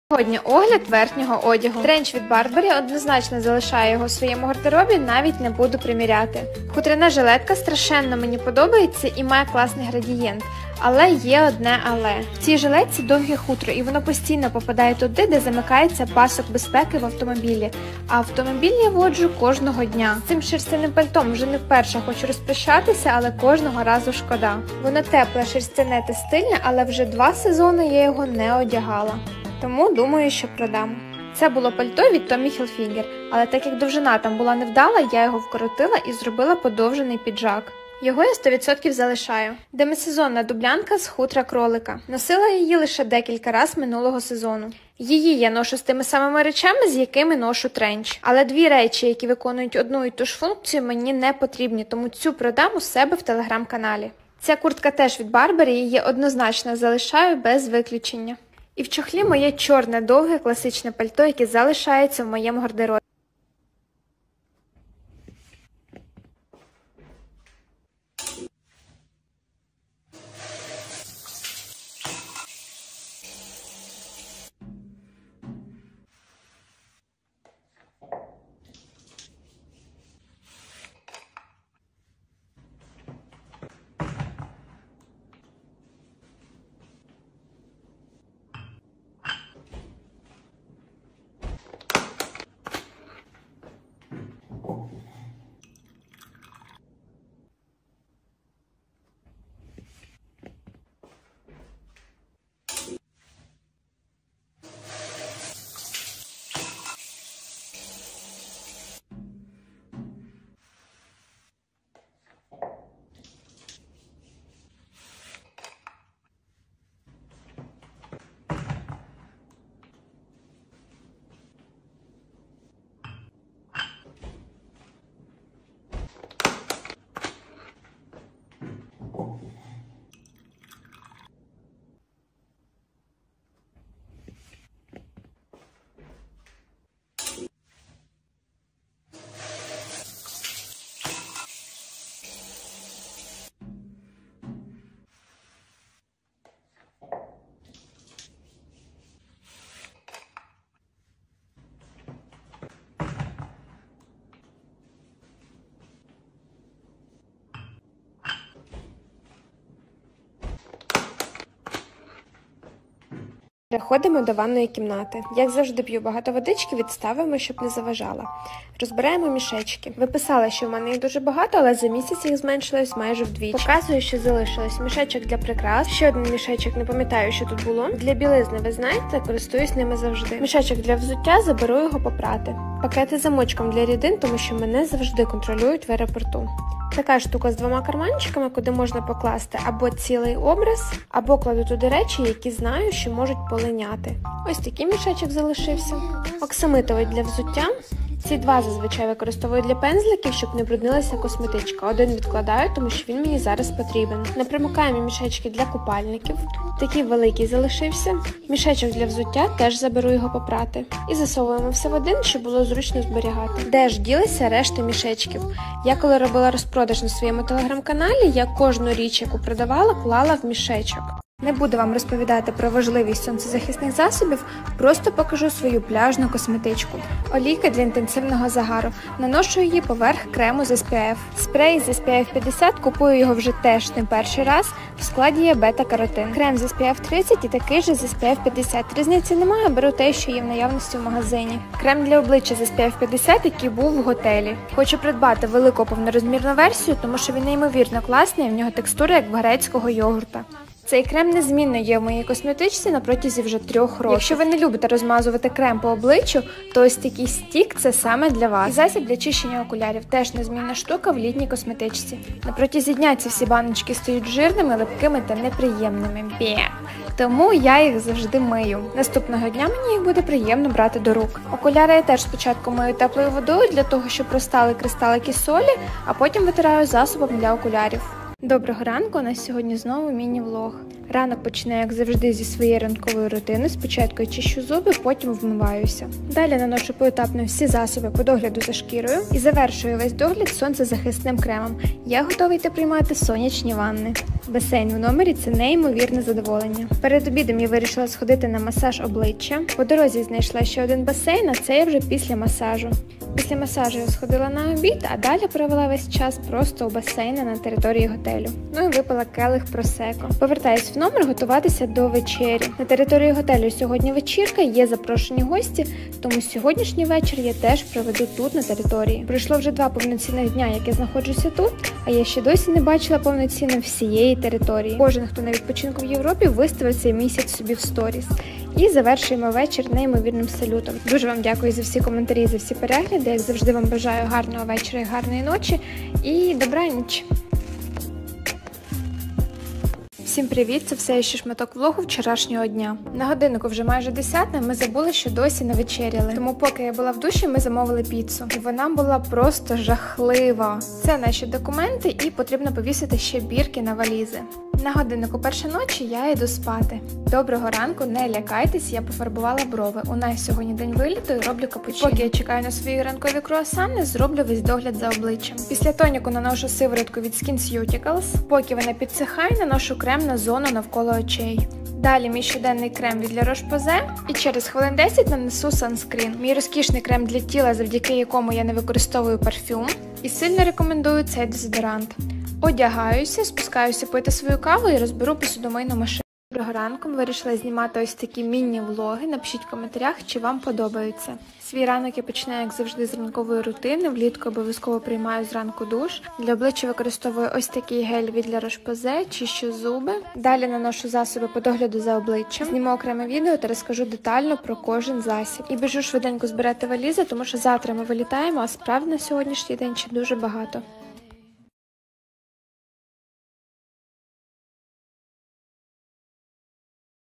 Сьогодні огляд верхнього одягу. Тренч від Барбарі однозначно залишаю його у своєму гардеробі, навіть не буду приміряти. Хутряна жилетка страшенно мені подобається і має класний градієнт. Але є одне але. В цій жилетці довге хутро і воно постійно попадає туди, де замикається пасок безпеки в автомобілі. А автомобіль я воджу кожного дня. З цим шерстяним пальтом вже не вперше хочу розпрощатися, але кожного разу шкода. Воно тепле, шерстяне та стильне, але вже 2 сезони я його не одягала. Тому думаю, що продам. Це було пальто від Tommy Hilfiger, але так як довжина там була невдала, я його вкоротила і зробила подовжений піджак. Його я 100% залишаю. Демисезонна дублянка з хутра кролика. Носила її лише декілька разів минулого сезону. Її я ношу з тими самими речами, з якими ношу тренч. Але 2 речі, які виконують одну і ту ж функцію, мені не потрібні, тому цю продам у себе в телеграм-каналі. Ця куртка теж від Барбарі, її однозначно залишаю без виключення. І в чохлі моє чорне, довге, класичне пальто, яке залишається в моєму гардеробі. Переходимо до ванної кімнати. Як завжди п'ю багато водички, відставимо, щоб не заважала. Розбираємо мішечки. Ви писали, що в мене їх дуже багато, але за місяць їх зменшилось майже вдвічі. Показую, що залишилось. Мішечок для прикрас. Ще один мішечок, не пам'ятаю, що тут було. Для білизни, ви знаєте, користуюсь ними завжди. Мішечок для взуття, заберу його попрати. Пакети з замочком для рідин, тому що мене завжди контролюють в аеропорту. Така штука з 2 карманчиками, куди можна покласти або цілий образ, або кладу туди речі, які знаю, що можуть полиняти. Ось такий мішечок залишився. Оксамитовий для взуття. Ці 2 зазвичай використовую для пензликів, щоб не бруднилася косметичка. Один відкладаю, тому що він мені зараз потрібен. Непримикаємі мішечки для купальників. Такий великий залишився. Мішечок для взуття, теж заберу його попрати. І засовуємо все в один, щоб було зручно зберігати. Де ж ділися решта мішечків? Я коли робила розпродаж на своєму телеграм-каналі, я кожну річ, яку продавала, клала в мішечок. Не буду вам розповідати про важливість сонцезахисних засобів, просто покажу свою пляжну косметичку. Олійка для інтенсивного загару. Наношу її поверх крему з SPF. Спрей з SPF 50, купую його вже теж не перший раз, в складі є бета-каротин. Крем з SPF 30 і такий же з SPF 50. Різниці немає, беру те, що є в наявності в магазині. Крем для обличчя з SPF 50, який був в готелі. Хочу придбати велику повнорозмірну версію, тому що він неймовірно класний, і в нього текстура як в грецького йогурта. Цей крем незмінно є в моїй косметичці на протязі вже 3 років. Якщо ви не любите розмазувати крем по обличчю, то ось такий стік – це саме для вас. І засіб для чищення окулярів – теж незмінна штука в літній косметичці. На протязі дня ці всі баночки стають жирними, липкими та неприємними. Тому я їх завжди мию. Наступного дня мені їх буде приємно брати до рук. Окуляри я теж спочатку мию теплою водою для того, щоб розтали кристалики солі, а потім витираю засобом для окулярів. Доброго ранку, у нас сьогодні знову міні-влог. Ранок починаю, як завжди, зі своєї ранкової рутини. Спочатку я чищу зуби, потім вмиваюся. Далі наношу поетапно всі засоби по догляду за шкірою і завершую весь догляд сонцезахисним кремом. Я готова йти приймати сонячні ванни. Басейн в номері – це неймовірне задоволення. Перед обідом я вирішила сходити на масаж обличчя. По дорозі знайшла ще один басейн, а це я вже після масажу. Після масажу я сходила на обід, а далі провела весь час просто у басейні на території готелю. Ну і випила келих просеко. Повертаюсь в номер готуватися до вечері. На території готелю сьогодні вечірка, є запрошені гості, тому сьогоднішній вечір я теж проведу тут, на території. Пройшло вже 2 повноцінних дня, як я знаходжуся тут, а я ще досі не бачила повноцінно всієї території. Кожен, хто на відпочинку в Європі, виставив цей місяць собі в сторіс. І завершуємо вечір неймовірним салютом. Дуже вам дякую за всі коментарі, за всі перегляди. Як завжди вам бажаю гарного вечора і гарної ночі. І добраніч! Всім привіт! Це все ще шматок влогу вчорашнього дня. На годиннику вже майже 10:00, ми забули, що досі не вечеряли. Тому поки я була в душі, ми замовили піцу. І вона була просто жахлива. Це наші документи і потрібно повісити ще бірки на валізи. На годиннику 1:00 ночі я йду спати. Доброго ранку, не лякайтесь, я пофарбувала брови. У нас сьогодні день виліту і роблю капучино. Поки я чекаю на свої ранкові круасани, зроблю весь догляд за обличчям. Після тоніку наношу сиворотку від SkinCeuticals. Поки вона підсихає, наношу крем на зону навколо очей. Далі мій щоденний крем від La Roche-Posay і через хвилин 10 нанесу санскрін. Мій розкішний крем для тіла, завдяки якому я не використовую парфюм. І сильно рекомендую цей дезодорант. Одягаюся, спускаюся пити свою каву і розберу посудомийну машину. Доброго ранку, ми вирішили знімати ось такі міні-влоги. Напишіть в коментарях, чи вам подобаються. Свій ранок я починаю, як завжди, з ранкової рутини. Влітку обов'язково приймаю зранку душ. Для обличчя використовую ось такий гель від La Roche-Posay, чищу зуби. Далі наношу засоби по догляду за обличчям. Зніму окреме відео та розкажу детально про кожен засіб. І біжу швиденько збирати валізи, тому що завтра ми вилітаємо, а справ на сьогоднішній день ще дуже багато.